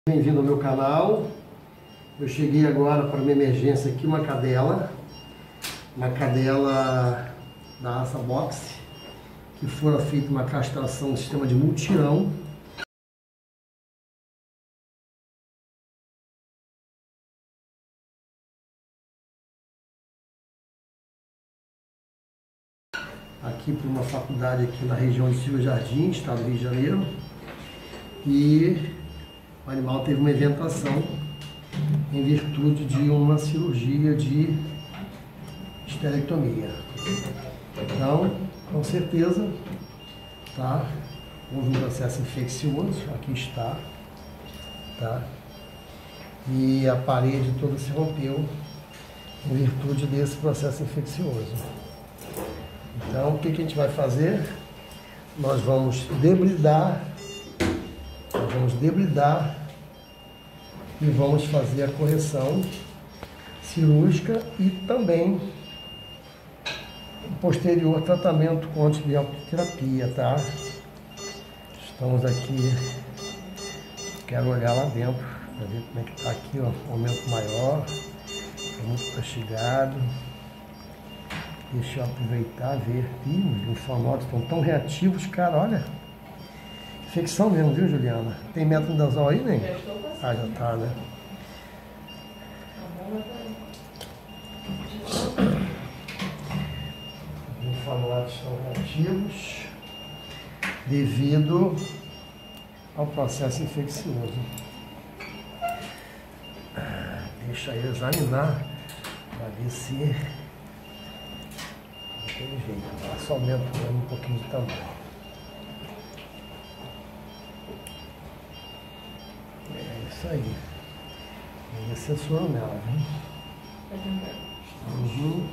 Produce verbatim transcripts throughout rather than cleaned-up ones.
Bem-vindo ao meu canal. Eu cheguei agora para uma emergência aqui, uma cadela, uma cadela da raça boxe, que fora feita uma castração no sistema de multirão. Aqui para uma faculdade aqui na região de Silva Jardim, estado do Rio de Janeiro, e o animal teve uma eventação em virtude de uma cirurgia de esterectomia. Então, com certeza, tá? Houve um processo infeccioso, aqui está, tá? E a parede toda se rompeu em virtude desse processo infeccioso. Então, o que, que a gente vai fazer? Nós vamos debridar, nós vamos debridar e vamos fazer a correção cirúrgica e também o posterior tratamento com antibioterapia, tá? Estamos aqui, quero olhar lá dentro para ver como é que está aqui, ó, um aumento maior, é muito castigado. Deixa eu aproveitar, ver. Ih, os linfonodos estão tão reativos, cara, olha. Infecção mesmo, viu, Juliana? Tem metronidazol aí, nem? Já estou passando. Ah, já tá, né? Os linfonodos estão reativos devido ao processo infeccioso. Deixa eu examinar para ver se daquele jeito, só aumenta um pouquinho de tamanho. É isso aí. Tem assessor nela, viu? Uhum.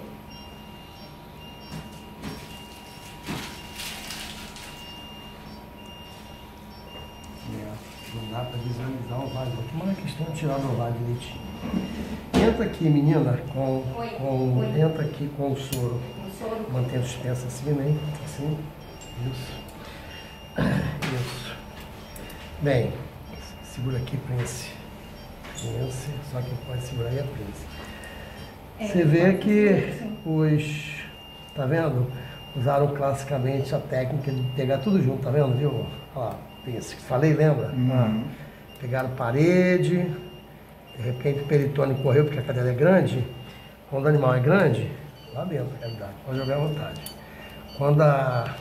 É, não dá para visualizar o ovário. Aqui uma questão de tirar o ovário direitinho. Entra aqui, menina, com, com, Oi. entra aqui com o soro. Soro. Mantém suspensa assim, né? Assim. Isso. Isso. Bem, segura aqui, Prince. Prince. Só quem pode segurar aí é Prince. É, Você vê que assim. os... Tá vendo? Usaram classicamente a técnica de pegar tudo junto, tá vendo? Viu? Olha lá, Prince. Falei, lembra? Uhum. Ah, pegaram parede. De repente o peritônio correu porque a cadela é grande. Quando o animal é grande, lá dentro, na realidade, pode jogar à vontade. Quando a,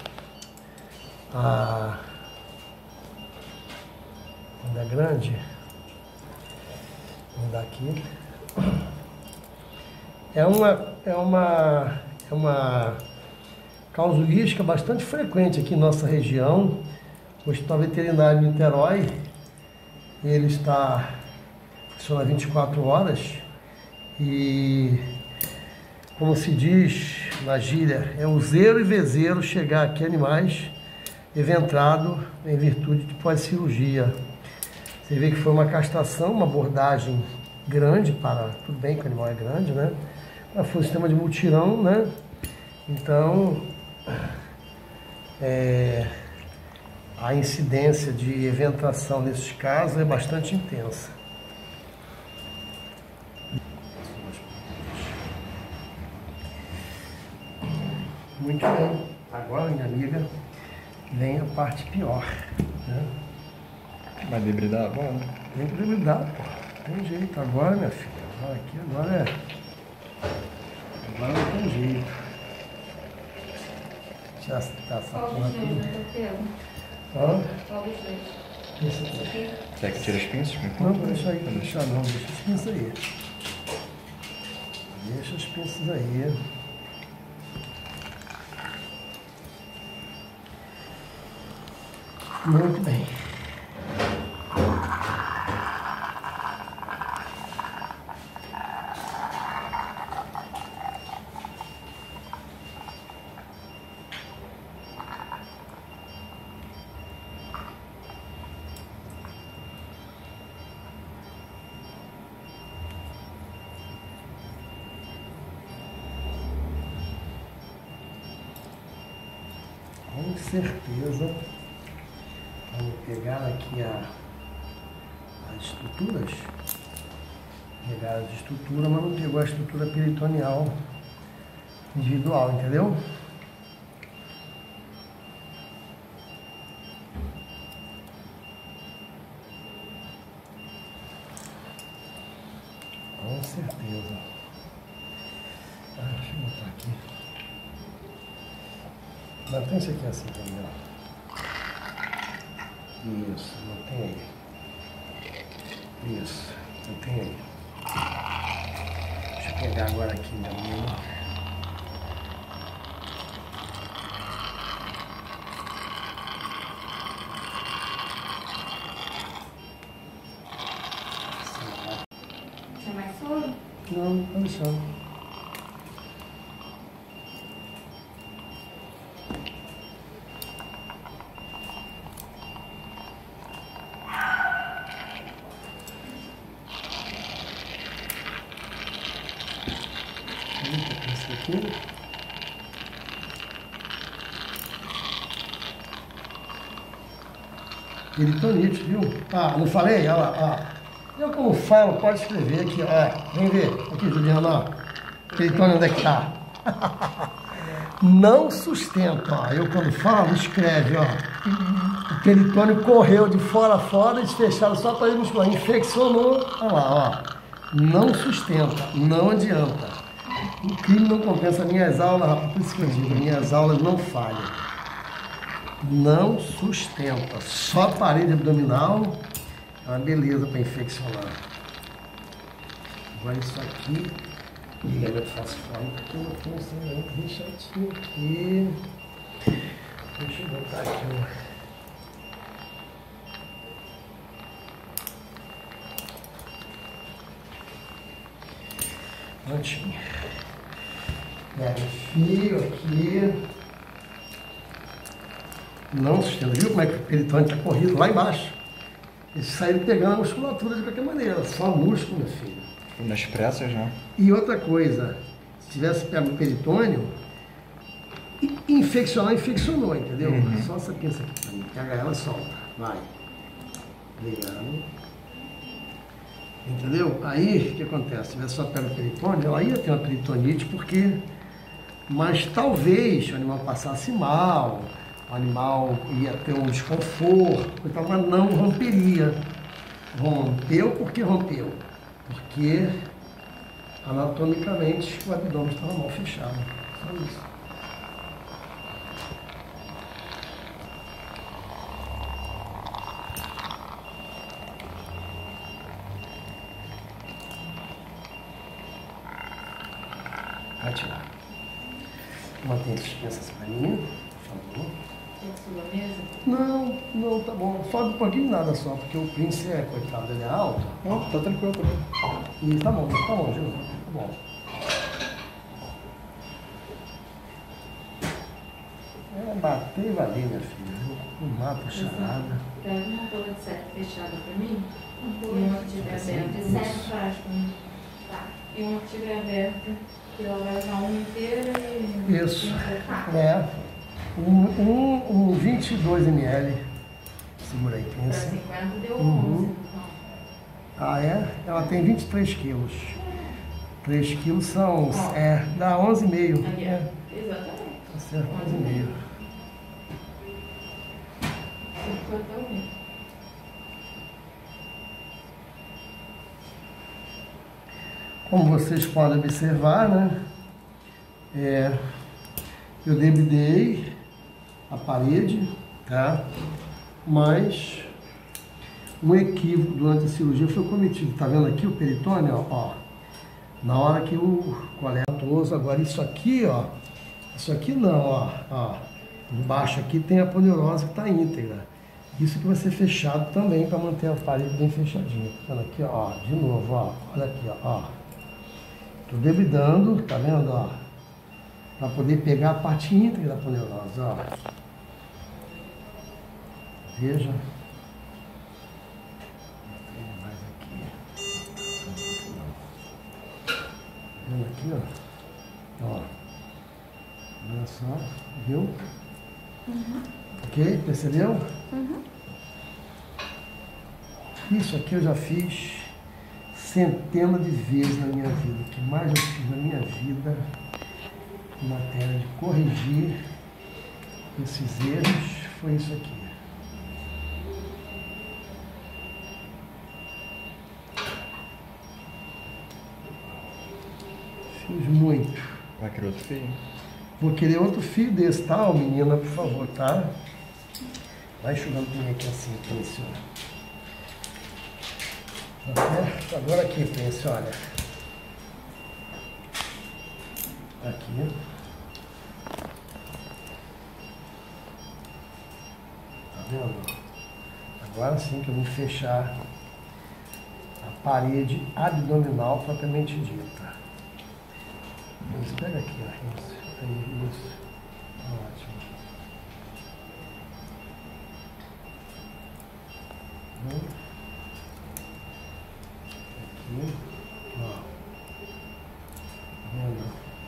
a quando é grande, vamos dar aqui. É uma, é uma, é uma casuística bastante frequente aqui em nossa região. O Hospital Veterinário de Niterói, ele está funciona vinte e quatro horas e, como se diz na gíria, é useiro e vezeiro chegar aqui animais eventrado em virtude de pós-cirurgia. Você vê que foi uma castração, uma abordagem grande para... Tudo bem que o animal é grande, né? Mas foi um sistema de multirão, né? Então, é, a incidência de eventração nesses casos é bastante intensa. Muito bem. Agora, minha amiga, vem a parte pior, né? Vai debridar agora? Tem que debridar, pô. Tem jeito. Agora, minha filha, agora aqui, agora é... Agora não tem jeito. Já está essa Qual porra dos dois, aqui. né, Pedro? Hã? Qual dos dois? Esse Esse aqui. aqui? Quer que tire as pinças? Não, deixa aí, deixa não, deixa as pinças aí. Deixa as pinças aí. Muito bem. Com certeza, vamos pegar aqui a, estruturas, pegar as estruturas, mas não pegou a estrutura peritoneal individual, entendeu? Com certeza. Ah, deixa eu botar aqui. Mantém isso aqui assim também, ó. Isso, mantém aí. Isso, mantém aí. Deixa eu pegar agora aqui minha mão. Você é mais solo? Não, tá deixando. Isso aqui. Peritonite, viu? Ah, não falei? Olha lá, ó. Eu como falo, pode escrever aqui, ó. Vem ver. Aqui, Juliana, ó. Peritônio, onde é que tá? Não sustenta, ó. Eu quando falo, escreve, ó. O peritônio correu de fora a fora, eles fecharam só para ir muscular. Infeccionou, olha lá, ó. Não sustenta, não adianta. O crime não compensa. Minhas aulas, rapaz, por isso que eu digo, minhas aulas não falham. Não sustenta. Só a parede abdominal é uma beleza para infeccionar. Agora isso aqui, ligamento falciforme, aqui não tem um ligamento bem chatinho aqui. Deixa eu botar aqui um. Prontinho. Pega o fio aqui. Não sustenta. Viu como é que o peritônio está corrido lá embaixo? Eles saíram pegando a musculatura de qualquer maneira. Só músculo, meu filho. Nas pressas, né? E outra coisa, se tivesse pego o peritônio, infeccionar, infeccionou, entendeu? Uhum. Só essa pinça aqui pra mim. Pega ela e solta. Vai. Ligando. Entendeu? Aí, o que acontece? Se tivesse só pego o peritônio, ela ia ter uma peritonite, porque... Mas talvez o animal passasse mal, o animal ia ter um desconforto, então, mas não romperia. Rompeu porque rompeu. Porque anatomicamente o abdômen estava mal fechado. Só isso. Vai tirar. Mantém suspensa essa paninha, por favor. Tem sua mesa? Não, não, tá bom. Sobe um pouquinho nada só, porque o Prince é, coitado, ele é alto. Não, tá tranquilo também. E tá bom, tá bom, Gil. Tá bom. É bater e valer, minha filha. Não mata a charada. Pega uma bola de sete fechada pra mim. E uma que tiver aberta. De sete faz pra mim. Tá. E uma que tiver aberta, que ela vai usar uma inteira e... Isso. E É. Um, um, um vinte e dois mililitros. Segura aí, pra pensa. cinquenta deu Uhum. onze, então. Ah, é? Ela tem vinte e três quilos. três quilos são... Ó. É, dá onze vírgula cinco. Aqui, É, ó. Exatamente. tá certo, onze vírgula cinco. cinquenta e um. Como vocês podem observar, né? É, eu debridei a parede, tá? Mas um equívoco durante a cirurgia foi cometido. Tá vendo aqui o peritônio, ó? Na hora que o coletoso, agora isso aqui, ó, isso aqui não, ó, ó. Embaixo aqui tem a poneurose que está íntegra. Isso que vai ser fechado também para manter a parede bem fechadinha. Tá vendo aqui, ó, de novo, ó, olha aqui, ó, ó. Tô debridando, tá vendo, ó? Para poder pegar a parte íntegra da poneurose, ó. Veja. Mais aqui. Vendo aqui, ó. Ó. Olha só, viu? Uhum. Ok? Percebeu? Uhum. Isso aqui eu já fiz centenas de vezes na minha vida. O que mais eu fiz na minha vida em matéria de corrigir esses erros foi isso aqui. Fiz muito. Vai querer outro fio? Vou querer outro fio desse, tá? Ó, menina, por favor, tá? Vai enxugando pra mim aqui assim, Prince, ó. Tá certo? Agora aqui, Prince, olha. Aqui. Tá vendo? Agora sim que eu vou fechar a parede abdominal propriamente dita. Isso, pega aqui, ó. Isso. Aí, isso. Ótimo. Aqui. Ó. Vendo?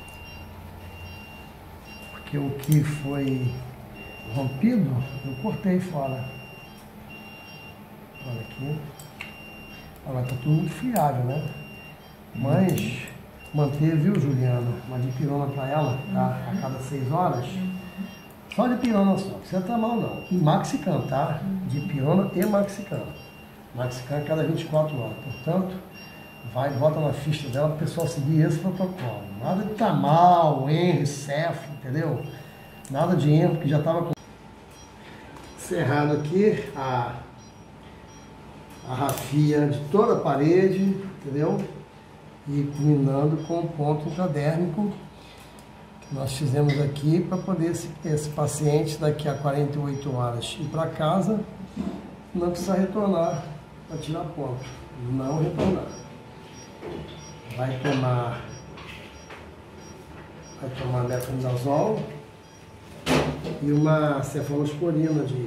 Porque o que foi rompido, eu cortei fora. Olha aqui. Agora tá tudo muito friável, né? Mas manter, viu, Juliana? Uma dipirona para ela, tá? A cada seis horas. Só dipirona só, não precisa estar mal não. E Maxican, tá? Dipirona e Maxican. Maxican a cada vinte e quatro horas. Portanto, vai e bota na ficha dela para o pessoal seguir esse protocolo. Nada de Tamal, Henry, Cef, entendeu? Nada de Henry, porque já estava com... Cerrado aqui a, a rafia de toda a parede, entendeu? E culminando com o ponto intradérmico que nós fizemos aqui para poder esse, esse paciente daqui a quarenta e oito horas ir para casa, não precisar retornar para tirar ponto, não retornar. Vai tomar, vai tomar metronidazol e uma cefalosporina de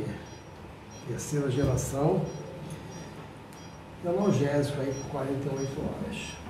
terceira geração, analgésico aí por quarenta e oito horas.